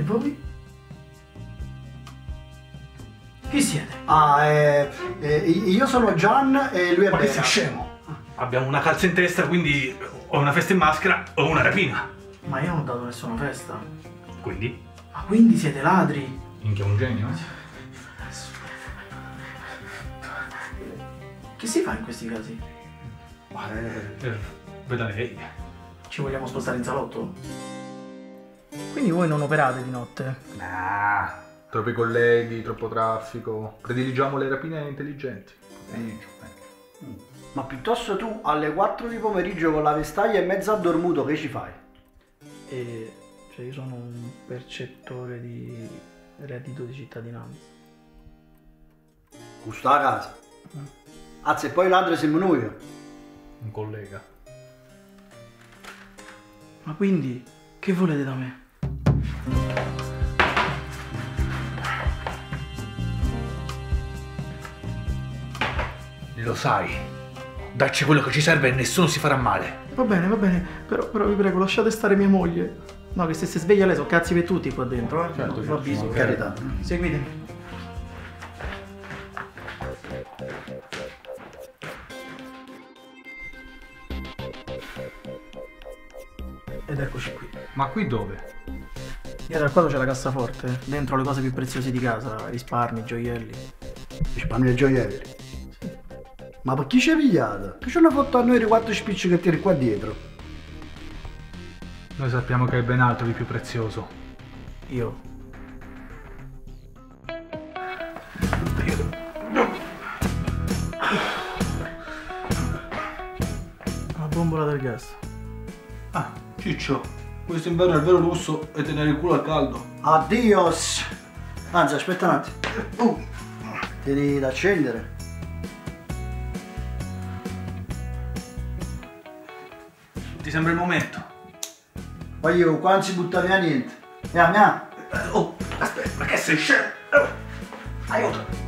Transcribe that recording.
voi? Chi siete? Io sono Gian e lui è Ma che sei Bera. scemo? Abbiamo una calza in testa, quindi o una festa in maschera o una rapina. Ma io non ho dato nessuna festa. Quindi? Ma quindi siete ladri? Minchia, un genio, Che si fa in questi casi? Veda lei. Ci vogliamo spostare in salotto? Quindi voi non operate di notte? Nah, troppi colleghi, troppo traffico. Prediligiamo le rapine intelligenti. Ma piuttosto tu alle 4 di pomeriggio con la vestaglia e mezzo addormuto che ci fai? Cioè io sono un percettore di reddito di cittadinanza. Gusto la casa. Anzi, e poi l'altro siamo noi. Un collega. Ma quindi che volete da me? Lo sai. Dacci quello che ci serve e nessuno si farà male. Va bene, però vi prego lasciate stare mia moglie. No, che se si sveglia lei sono cazzi per tutti qua dentro, eh? Certo, Lo avviso. Per carità. Seguitemi. Ed eccoci qui. Ma qui dove? Dietro al quadro c'è la cassaforte, dentro le cose più preziose di casa, risparmi, gioielli. Risparmio e gioielli. Ma per chi ci hai pigliato? Che ci hanno fatto a noi i 4 spicci che tiri qua dietro? Noi sappiamo che hai ben altro di più prezioso. Io. La bombola del gas. Ah, Ciccio, questo inverno è il vero lusso è tenere il culo al caldo. Addios! Anzi, aspetta un attimo. Tieni da accendere. Ti sembra il momento? Poi io qua non si butta via niente. Andiamo. Oh, aspetta, ma che sei scemo? Aiuto!